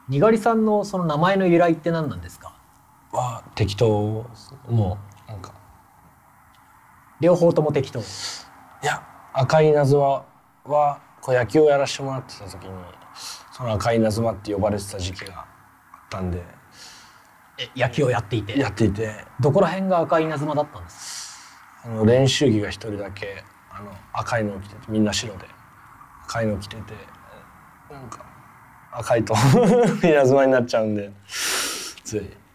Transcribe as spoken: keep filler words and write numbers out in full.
にがりさんのその名前の由来って何なんですか？ は適当、もうなんか両方とも適当。 いや、赤い稲妻はこう野球をやらせてもらってた時にその赤い稲妻って呼ばれてた時期があったんで。 え、野球をやっていてやっていて、 どこら辺が赤い稲妻だったんですあの練習着が一人だけあの赤いのを着てて、みんな白で赤いのを着てて、なんか赤いと稲妻になっちゃうんでつい